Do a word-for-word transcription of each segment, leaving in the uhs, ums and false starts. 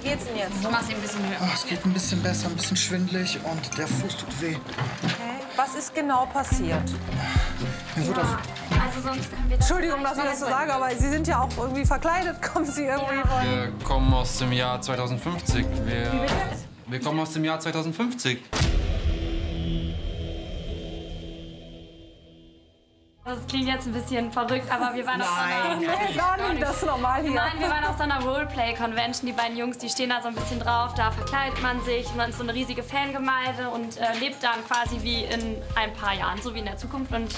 geht's denn jetzt? Ich mach's ihm ein bisschen höher. Oh, es geht ein bisschen besser, ein bisschen schwindelig und der Fuß tut weh. Okay. Was ist genau passiert? Mir wird Ja, auf also sonst können wir das Entschuldigung, dass ich das so sage, aber Sie sind ja auch irgendwie verkleidet. Kommen Sie irgendwie Ja. von... Wir kommen aus dem Jahr zweitausendfünfzig. Wir, wir kommen aus dem Jahr zweitausendfünfzig. Das klingt jetzt ein bisschen verrückt, aber wir waren auf so einer... Nee, gar nicht, das ist normal hier. Nein, wir waren auf so einer Roleplay-Convention. Die beiden Jungs, die stehen da so ein bisschen drauf. Da verkleidet man sich und dann ist so eine riesige Fangemeinde und äh, lebt dann quasi wie in ein paar Jahren, so wie in der Zukunft. Und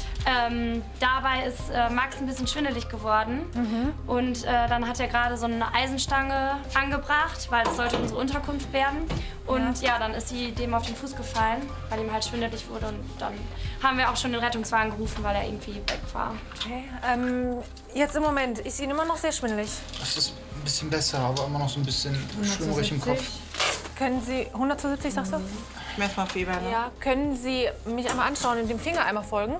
ähm, dabei ist äh, Max ein bisschen schwindelig geworden. Mhm. Und äh, dann hat er gerade so eine Eisenstange angebracht, weil das sollte unsere Unterkunft werden. Und ja. ja, dann ist sie dem auf den Fuß gefallen, weil ihm halt schwindelig wurde. Und dann haben wir auch schon den Rettungswagen gerufen, weil er irgendwie weg war. Okay. Ähm, jetzt im Moment ist Ihnen immer noch sehr schwindelig. Das ist ein bisschen besser, aber immer noch so ein bisschen schwimmerig im Kopf. Können Sie... hundertsiebzig, sagst du? Mess mal Fieber, ne? Ja. Können Sie mich einmal anschauen und dem Finger einmal folgen?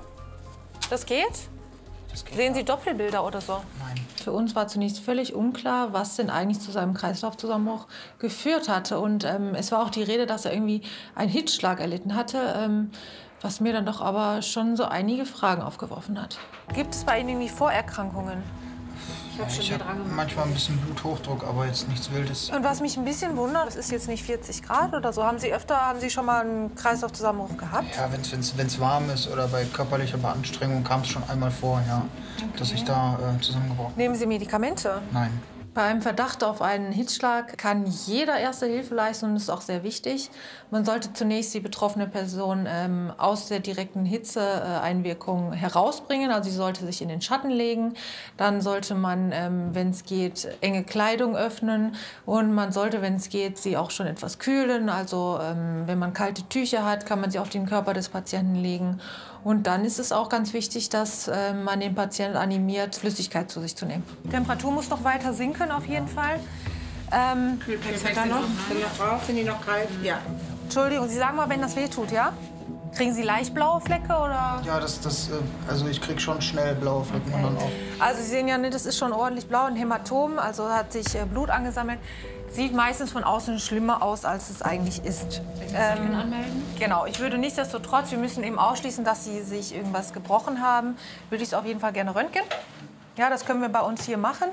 Das geht? Das geht Sehen ja. Sie Doppelbilder oder so? Nein. Für uns war zunächst völlig unklar, was denn eigentlich zu seinem Kreislaufzusammenbruch geführt hatte. Und ähm, es war auch die Rede, dass er irgendwie einen Hitzschlag erlitten hatte, ähm, was mir dann doch aber schon so einige Fragen aufgeworfen hat. Gibt es bei Ihnen irgendwie Vorerkrankungen? Ich habe ja, hab manchmal ein bisschen Bluthochdruck, aber jetzt nichts Wildes. Und was mich ein bisschen wundert, das ist jetzt nicht vierzig Grad oder so. Haben Sie öfter, haben Sie schon mal einen Kreislaufzusammenbruch gehabt? Ja, wenn es warm ist oder bei körperlicher Beanstrengung kam es schon einmal vor, ja, okay. dass ich da äh, zusammengebrochen bin. Nehmen Sie Medikamente? Nein. Bei einem Verdacht auf einen Hitzschlag kann jeder Erste Hilfe leisten und das ist auch sehr wichtig. Man sollte zunächst die betroffene Person ähm, aus der direkten Hitzeeinwirkung herausbringen. Also sie sollte sich in den Schatten legen. Dann sollte man, ähm, wenn es geht, enge Kleidung öffnen. Und man sollte, wenn es geht, sie auch schon etwas kühlen. Also ähm, wenn man kalte Tücher hat, kann man sie auf den Körper des Patienten legen. Und dann ist es auch ganz wichtig, dass äh, man den Patienten animiert, Flüssigkeit zu sich zu nehmen. Die Temperatur muss noch weiter sinken, auf jeden Fall. Ähm, Kühlpacks sind da noch? Sind noch drauf? Sind die noch kalt? Ja. Entschuldigung, Sie sagen mal, wenn das weh tut, ja? Kriegen Sie leicht blaue Flecke oder? Ja, das, das, äh, also ich krieg schon schnell blaue Flecken Okay. und dann auch. Also Sie sehen ja, ne, das ist schon ordentlich blau, ein Hämatom, also hat sich äh, Blut angesammelt. Sieht meistens von außen schlimmer aus, als es eigentlich ist. Ähm, Anmelden? genau, ich würde nichtsdestotrotz, wir müssen eben ausschließen, dass Sie sich irgendwas gebrochen haben, würde ich es auf jeden Fall gerne röntgen. Ja, das können wir bei uns hier machen.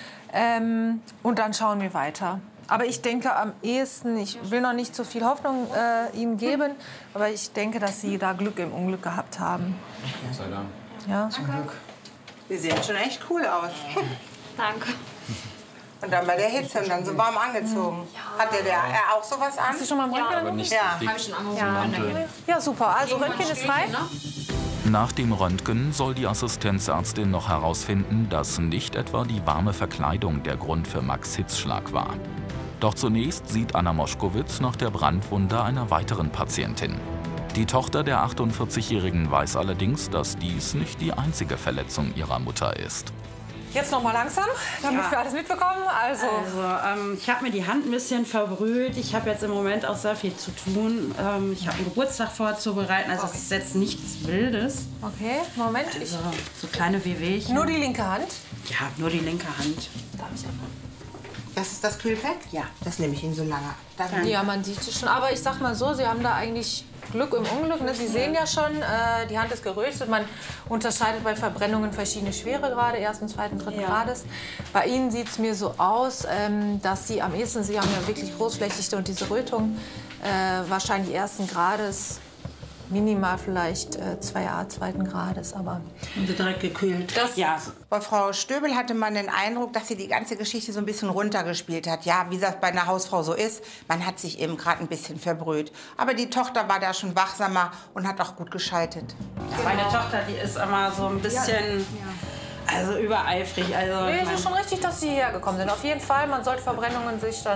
Ähm, und dann schauen wir weiter. Aber ich denke am ehesten, ich will noch nicht so viel Hoffnung äh, Ihnen geben, aber ich denke, dass Sie da Glück im Unglück gehabt haben. Gott sei Dank. Ja. Zum Glück. Sie sehen schon echt cool aus. Danke. Und dann bei der Hitze und dann so warm angezogen. Hat der, der er auch sowas an? Hast du schon mal ein Röntgen Aber gemacht? nicht Ja. dick. Ja, Ja, super. Also Röntgen ist frei. Nach dem Röntgen soll die Assistenzärztin noch herausfinden, dass nicht etwa die warme Verkleidung der Grund für Max' Hitzschlag war. Doch zunächst sieht Anna Moschkowitz nach der Brandwunde einer weiteren Patientin. Die Tochter der achtundvierzigjährigen weiß allerdings, dass dies nicht die einzige Verletzung ihrer Mutter ist. Jetzt noch mal langsam, damit Ja. wir alles mitbekommen. Also, Also, ähm, ich habe mir die Hand ein bisschen verbrüht. Ich habe jetzt im Moment auch sehr viel zu tun. Ähm, ich habe einen Geburtstag vorzubereiten. Also, es ist jetzt nichts Wildes. okay, Moment. Ich, Also, so kleine Wehwehchen. nur die linke Hand. Ja, nur die linke Hand. Darf ich einmal? Das ist das Kühlpack? Ja. Das nehme ich Ihnen so lange. Danke. Ja, man sieht es schon. Aber ich sag mal so, Sie haben da eigentlich Glück im Unglück. Ne? Sie sehen ja schon, äh, die Hand ist geröstet. Man unterscheidet bei Verbrennungen verschiedene Schweregrade, ersten, zweiten, dritten Ja. Grades. Bei Ihnen sieht es mir so aus, ähm, dass Sie am ehesten, Sie haben ja wirklich großflächige und diese Rötung, äh, wahrscheinlich ersten Grades, minimal vielleicht äh, zwei A zweiten Grades. Aber Und sie direkt gekühlt. Das- ja. Bei Frau Stöbel hatte man den Eindruck, dass sie die ganze Geschichte so ein bisschen runtergespielt hat. Ja, wie das bei einer Hausfrau so ist, man hat sich eben gerade ein bisschen verbrüht. Aber die Tochter war da schon wachsamer und hat auch gut geschaltet. Meine Tochter, die ist immer so ein bisschen, also übereifrig. Also, Nee, ich es mein, ist schon richtig, dass Sie hierher gekommen sind. Auf jeden Fall, man sollte Verbrennungen sich dann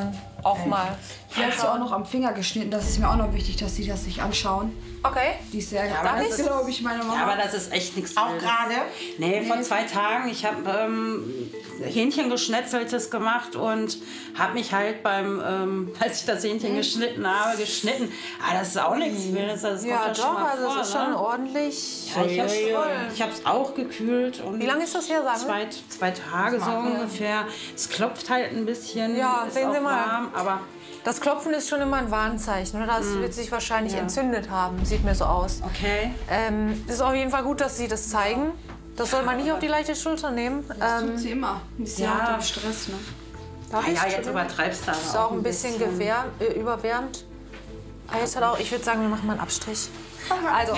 auch mal. Die hat sie auch noch am Finger geschnitten. Das ist mir auch noch wichtig, dass sie das sich anschauen. Okay. Die ist sehr aber das das ist, glaube ich, meine Mama. Ja, aber das ist echt nichts Auch Wildes. gerade? Nee, vor zwei Tagen. Ich habe ähm, Hähnchengeschnetzeltes gemacht und habe mich halt beim, ähm, als ich das Hähnchen geschnitten habe, geschnitten. Ah, das ist auch nichts Wildes. Das Ja, kommt ja schon doch, mal also vor, es ist schon ne? ordentlich. Ja, ich hab's, ich hab's auch gekühlt. Und Wie lange ist das her, sagen wir? Zwei, zwei Tage so ungefähr. Es klopft halt ein bisschen. Ja, ist sehen Sie auch mal. warm, aber Das Klopfen ist schon immer ein Warnzeichen. Oder? Das wird sich wahrscheinlich entzündet haben. Sieht mir so aus. okay. Ähm, es ist auf jeden Fall gut, dass Sie das zeigen. Das soll man nicht auf die leichte Schulter nehmen. Das Ähm, tut sie immer. Die ist ja ja. hart im Stress, ne? darf Ah, ich? ja, jetzt übertreibst du aber Ist auch ein bisschen, gewärmt, äh, überwärmt. Ah, jetzt hat auch, ich würde sagen, wir machen mal einen Abstrich. Also,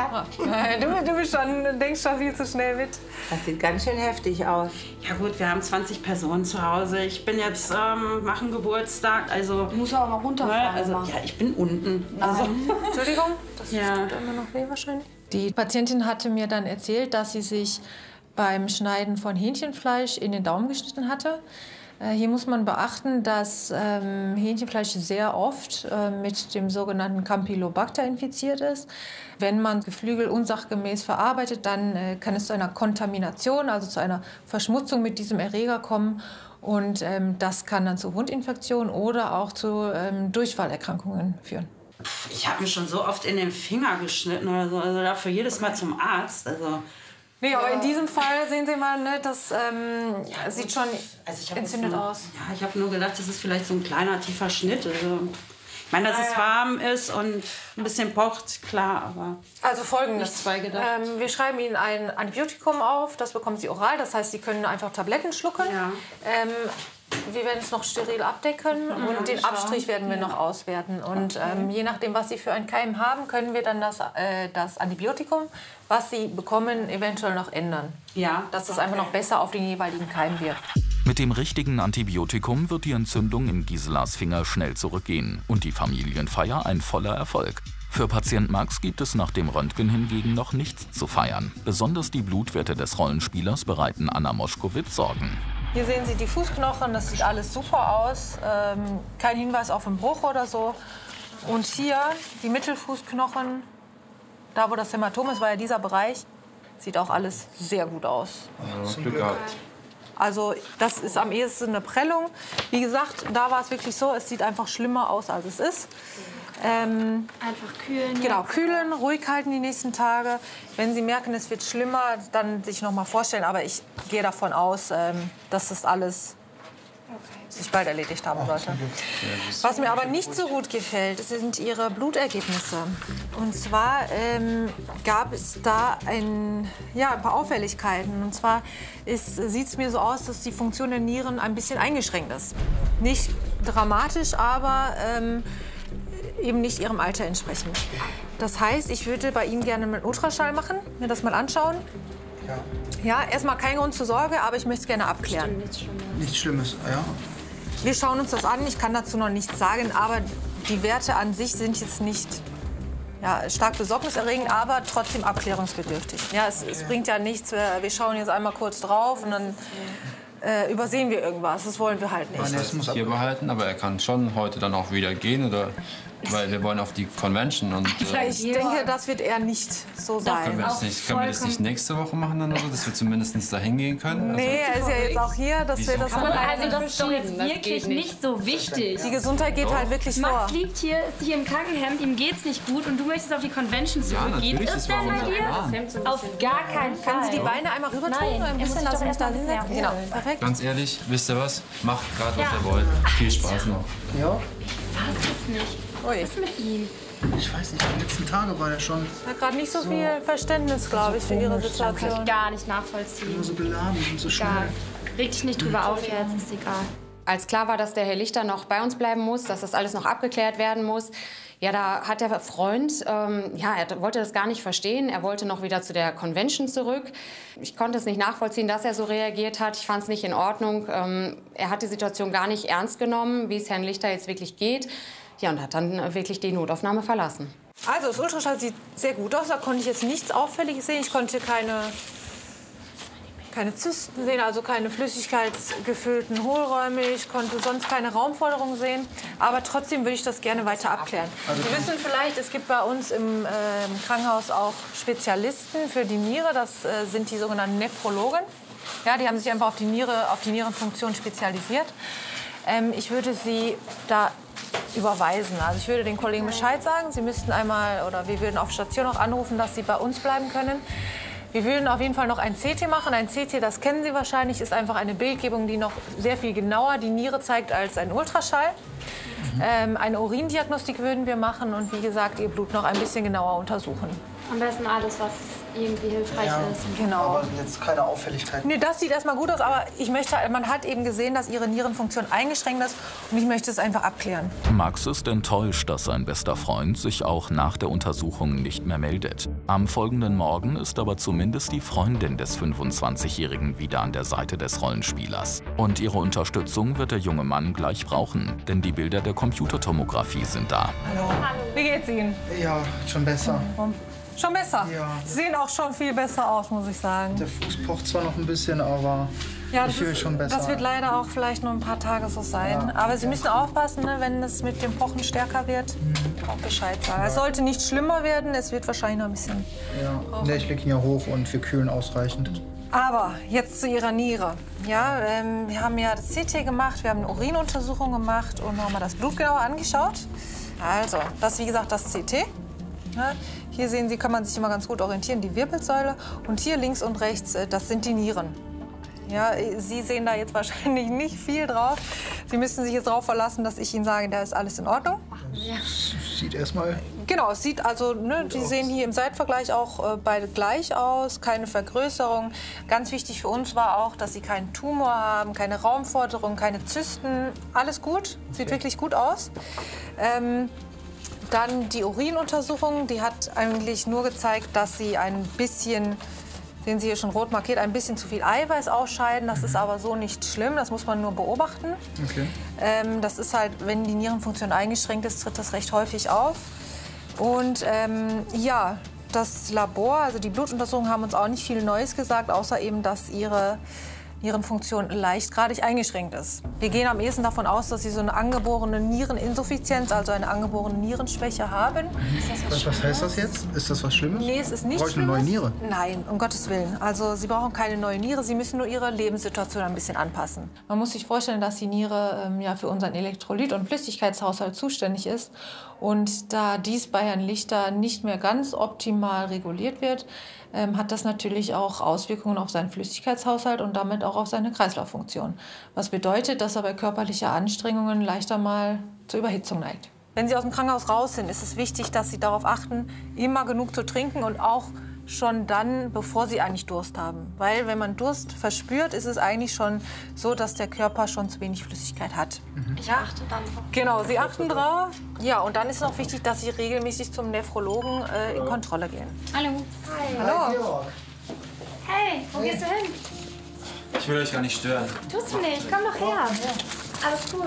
du, du bist schon, denkst schon viel zu schnell mit. Das sieht ganz schön heftig aus. Ja gut, wir haben zwanzig Personen zu Hause. Ich bin jetzt, ähm, machen Geburtstag, also... Du musst aber mal Ne, runterfahren. also, Mama. ja, ich bin unten. Also, Entschuldigung, das Ja. tut immer noch weh wahrscheinlich. Die Patientin hatte mir dann erzählt, dass sie sich beim Schneiden von Hähnchenfleisch in den Daumen geschnitten hatte. Äh, Hier muss man beachten, dass ähm, Hähnchenfleisch sehr oft äh, mit dem sogenannten Campylobacter infiziert ist. Wenn man Geflügel unsachgemäß verarbeitet, dann äh, kann es zu einer Kontamination, also zu einer Verschmutzung mit diesem Erreger kommen. Und ähm, das kann dann zu Wundinfektionen oder auch zu ähm, Durchfallerkrankungen führen. ich habe mir schon so oft in den Finger geschnitten oder so. Also dafür jedes Mal zum Arzt. Also, Nee, aber in diesem Fall sehen Sie mal, ne, das ähm, sieht schon also ich hab entzündet nur, aus. Ja, ich habe nur gedacht, das ist vielleicht so ein kleiner, tiefer Schnitt. Also, ich meine, dass es warm ist und ein bisschen pocht, klar, aber... Also folgendes. Nichts bei gedacht. Ähm, wir schreiben Ihnen ein Antibiotikum auf, das bekommen Sie oral, das heißt, Sie können einfach Tabletten schlucken. Ja. Ähm, wir werden es noch steril abdecken und den Abstrich werden wir noch auswerten. Und ähm, je nachdem, was Sie für ein Keim haben, können wir dann das, äh, das Antibiotikum, was Sie bekommen, eventuell noch ändern. Ja. Dass es einfach noch besser auf den jeweiligen Keim wirkt. Mit dem richtigen Antibiotikum wird die Entzündung in Giselas Finger schnell zurückgehen und die Familienfeier ein voller Erfolg. Für Patient Max gibt es nach dem Röntgen hingegen noch nichts zu feiern. Besonders die Blutwerte des Rollenspielers bereiten Anna Moschkowitz Sorgen. Hier sehen Sie die Fußknochen, das sieht alles super aus. Ähm, kein Hinweis auf einen Bruch oder so. Und hier die Mittelfußknochen, da wo das Hämatom ist, war ja dieser Bereich, sieht auch alles sehr gut aus. Ja, Glück gehabt. Also das ist am ehesten eine Prellung. Wie gesagt, da war es wirklich so, es sieht einfach schlimmer aus, als es ist. Ähm, Einfach kühlen. Genau, kühlen, ruhig halten die nächsten Tage. Wenn Sie merken, es wird schlimmer, dann sich noch mal vorstellen. Aber ich gehe davon aus, ähm, dass das alles sich bald erledigt haben sollte. Was mir aber nicht so gut gefällt, sind Ihre Blutergebnisse. Und zwar ähm, gab es da ein, ja, ein paar Auffälligkeiten. Und zwar sieht es mir so aus, dass die Funktion der Nieren ein bisschen eingeschränkt ist. Nicht dramatisch, aber ähm, eben nicht ihrem Alter entsprechend. Das heißt, ich würde bei Ihnen gerne einen Ultraschall machen, mir das mal anschauen. Ja, Ja, erstmal kein Grund zur Sorge, aber ich möchte es gerne abklären. nichts Schlimmes. Ja. Wir schauen uns das an, ich kann dazu noch nichts sagen, aber die Werte an sich sind jetzt nicht ja, stark besorgniserregend, aber trotzdem abklärungsbedürftig. Ja, es, es bringt ja nichts, wir, wir schauen jetzt einmal kurz drauf und dann äh, übersehen wir irgendwas. Das wollen wir halt nicht. Nein, das muss ab Hier behalten, aber er kann schon heute dann auch wieder gehen, oder? Weil wir wollen auf die Convention und äh, Ich denke, das wird eher nicht so können, sein. wir das nicht, können wir das nicht nächste Woche machen dann oder so, dass wir zumindest da hingehen können? Also, Nee, er ist ja jetzt auch hier, dass wir das Aber dann also das ist doch jetzt wirklich nicht so wichtig. Die Gesundheit geht halt wirklich vor. Max liegt hier, ist hier im Krankenhemd, ihm geht's nicht gut und du möchtest auf die Convention zurück. Geht natürlich, es das war denn bei unser dir? Plan. Auf gar keinen Fall. Können Sie die Beine einmal rübertun? Nein, Ein er muss bisschen, sich dass doch Sie mich da erst mal ein hinsetzen? bisschen Genau, perfekt. Ganz ehrlich, wisst ihr was? Macht gerade, was Ja. ihr wollt. Viel Spaß noch. Ja, Was ist nicht? Ui. Was ist mit ihm? ich weiß nicht, die letzten Tage war der schon Er hat gerade nicht so viel Verständnis, glaube ich, für Ihre Kann Situation. ich gar nicht nachvollziehen. immer so beladen und so schnell. Egal. Reg dich nicht drüber auf jetzt, ist egal. Als klar war, dass der Herr Lichter noch bei uns bleiben muss, dass das alles noch abgeklärt werden muss, ja, da hat der Freund, ähm, ja, er wollte das gar nicht verstehen. Er wollte noch wieder zu der Convention zurück. Ich konnte es nicht nachvollziehen, dass er so reagiert hat. Ich fand es nicht in Ordnung. Ähm, er hat die Situation gar nicht ernst genommen, wie es Herrn Lichter jetzt wirklich geht. Ja, und hat dann wirklich die Notaufnahme verlassen. Also das Ultraschall sieht sehr gut aus. Da konnte ich jetzt nichts Auffälliges sehen. Ich konnte keine keine Zysten sehen, also keine flüssigkeitsgefüllten Hohlräume. Ich konnte sonst keine Raumforderung sehen. Aber trotzdem würde ich das gerne weiter abklären. Also Sie wissen vielleicht, es gibt bei uns im, äh, im Krankenhaus auch Spezialisten für die Niere. Das äh, sind die sogenannten Nephrologen. Ja, die haben sich einfach auf die Niere, auf die Nierenfunktion spezialisiert. Ähm, ich würde Sie da überweisen. Also ich würde den Kollegen Bescheid sagen. Sie müssten einmal, oder wir würden auf Station auch anrufen, dass Sie bei uns bleiben können. Wir würden auf jeden Fall noch ein C T machen. Ein C T, das kennen Sie wahrscheinlich, ist einfach eine Bildgebung, die noch sehr viel genauer die Niere zeigt als ein Ultraschall. Mhm. Ähm, eine Urindiagnostik würden wir machen und wie gesagt, Ihr Blut noch ein bisschen genauer untersuchen. Am besten alles, was irgendwie hilfreich ja, ist. Genau. Aber jetzt keine Auffälligkeit. Nee, das sieht erstmal gut aus, aber ich möchte, man hat eben gesehen, dass Ihre Nierenfunktion eingeschränkt ist und ich möchte es einfach abklären. Max ist enttäuscht, dass sein bester Freund sich auch nach der Untersuchung nicht mehr meldet. Am folgenden Morgen ist aber zumindest die Freundin des fünfundzwanzigjährigen wieder an der Seite des Rollenspielers. Und ihre Unterstützung wird der junge Mann gleich brauchen, denn die Bilder der Computertomographie sind da. Hallo. Hallo. Wie geht's Ihnen? Ja, schon besser. Mhm. Schon besser? Ja. Sie sehen auch schon viel besser aus, muss ich sagen. Der Fuß pocht zwar noch ein bisschen, aber ja, ich fühle mich schon besser. Das wird leider auch vielleicht nur ein paar Tage so sein. Ja. Aber Sie müssen aufpassen, ne, wenn es mit dem Pochen stärker wird, mhm. auch Bescheid sagen. Ja. Es sollte nicht schlimmer werden, es wird wahrscheinlich noch ein bisschen... Ja, nee, ich lege ihn ja hoch und wir kühlen ausreichend. Aber jetzt zu Ihrer Niere. Ja, ähm, wir haben ja das C T gemacht, wir haben eine Urinuntersuchung gemacht und haben mal das Blut genauer angeschaut. Also, das ist wie gesagt das C T. Ja, hier sehen Sie, kann man sich immer ganz gut orientieren, die Wirbelsäule. Und hier links und rechts, das sind die Nieren. Ja, Sie sehen da jetzt wahrscheinlich nicht viel drauf. Sie müssen sich jetzt darauf verlassen, dass ich Ihnen sage, da ist alles in Ordnung. Ja. Sieht erstmal. Genau, es sieht also, ne, die sehen hier im Seitvergleich auch äh, beide gleich aus, keine Vergrößerung. Ganz wichtig für uns war auch, dass Sie keinen Tumor haben, keine Raumforderung, keine Zysten. Alles gut, sieht okay. wirklich gut aus. Ähm, Dann die Urinuntersuchung, die hat eigentlich nur gezeigt, dass Sie ein bisschen, sehen Sie hier schon rot markiert, ein bisschen zu viel Eiweiß ausscheiden. Das ist aber so nicht schlimm, das muss man nur beobachten. Okay. Ähm, das ist halt, wenn die Nierenfunktion eingeschränkt ist, tritt das recht häufig auf. Und ähm, ja, das Labor, also die Blutuntersuchungen haben uns auch nicht viel Neues gesagt, außer eben, dass Ihre Nierenfunktion leichtgradig eingeschränkt ist. Wir gehen am ehesten davon aus, dass Sie so eine angeborene Niereninsuffizienz, also eine angeborene Nierenschwäche haben. Ist das was, was heißt das jetzt? Ist das was Schlimmes? Nee, es ist nicht Brauche ich eine Schlimmes. neue Niere? Nein, um Gottes Willen. Also Sie brauchen keine neue Niere, Sie müssen nur Ihre Lebenssituation ein bisschen anpassen. Man muss sich vorstellen, dass die Niere ähm, ja, für unseren Elektrolyt- und Flüssigkeitshaushalt zuständig ist. Und da dies bei Herrn Lichter nicht mehr ganz optimal reguliert wird, ähm, hat das natürlich auch Auswirkungen auf seinen Flüssigkeitshaushalt und damit auch auf seine Kreislauffunktion. Was bedeutet, dass er bei körperlicher Anstrengungen leichter mal zur Überhitzung neigt. Wenn Sie aus dem Krankenhaus raus sind, ist es wichtig, dass Sie darauf achten, immer genug zu trinken und auch schon dann, bevor Sie eigentlich Durst haben. Weil wenn man Durst verspürt, ist es eigentlich schon so, dass der Körper schon zu wenig Flüssigkeit hat. Ich achte dann drauf. Genau, Sie achten drauf. Ja, und dann ist es auch wichtig, dass Sie regelmäßig zum Nephrologen äh, in Kontrolle gehen. Hallo. Hi. Hallo. Hey, wo hey. gehst du hin? Ich will euch gar nicht stören. Tust du nicht, komm doch her. Alles gut.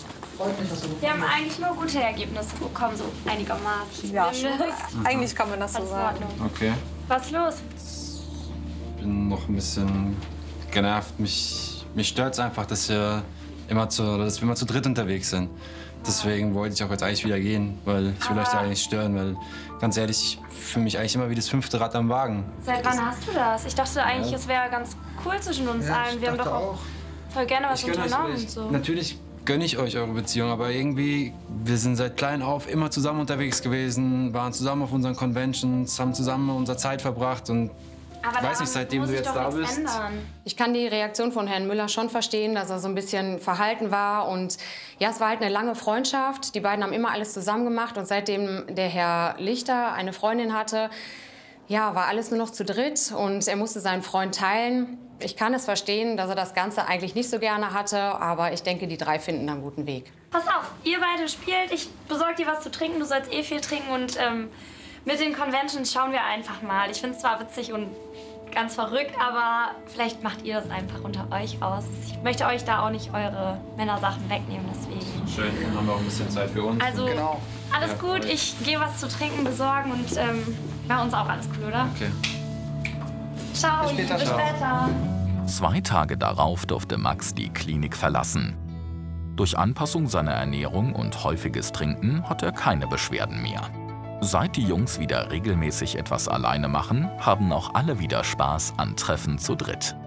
Wir haben eigentlich nur gute Ergebnisse bekommen, so einigermaßen. Ja, eigentlich kann man das so sagen. Okay. Was ist los? Ich bin noch ein bisschen genervt. Mich, mich stört es einfach, dass wir, immer zu, dass wir immer zu dritt unterwegs sind. Deswegen wollte ich auch jetzt eigentlich wieder gehen, weil ich will euch da eigentlich stören. Weil, ganz ehrlich, ich fühle mich eigentlich immer wie das fünfte Rad am Wagen. Seit wann hast du das? Ich dachte eigentlich, ja. es wäre ganz cool zwischen uns ja, allen. Wir haben doch auch, auch voll gerne was unternommen. Und so. Natürlich gönne ich euch eure Beziehung, aber irgendwie, wir sind seit klein auf immer zusammen unterwegs gewesen, waren zusammen auf unseren Conventions, haben zusammen unsere Zeit verbracht und aber ich weiß nicht, seitdem du jetzt da bist. Ändern. Ich kann die Reaktion von Herrn Müller schon verstehen, dass er so ein bisschen verhalten war. Und ja, es war halt eine lange Freundschaft. Die beiden haben immer alles zusammen gemacht. Und seitdem der Herr Lichter eine Freundin hatte, ja, war alles nur noch zu dritt. Und er musste seinen Freund teilen. Ich kann es verstehen, dass er das Ganze eigentlich nicht so gerne hatte. Aber ich denke, die drei finden einen guten Weg. Pass auf, ihr beide spielt. Ich besorge dir was zu trinken. Du sollst eh viel trinken. Und ähm, mit den Conventions schauen wir einfach mal. Ich finde es zwar witzig und ganz verrückt, aber vielleicht macht ihr das einfach unter euch aus. Ich möchte euch da auch nicht eure Männersachen wegnehmen, deswegen. Schön, dann haben wir auch ein bisschen Zeit für uns. Also, genau. alles ja, gut. Ich gehe was zu trinken besorgen und ähm, bei uns auch alles cool, oder? Okay. Ciao, bis später. Bis später. Zwei Tage darauf durfte Max die Klinik verlassen. Durch Anpassung seiner Ernährung und häufiges Trinken hat er keine Beschwerden mehr. Seit die Jungs wieder regelmäßig etwas alleine machen, haben auch alle wieder Spaß an Treffen zu dritt.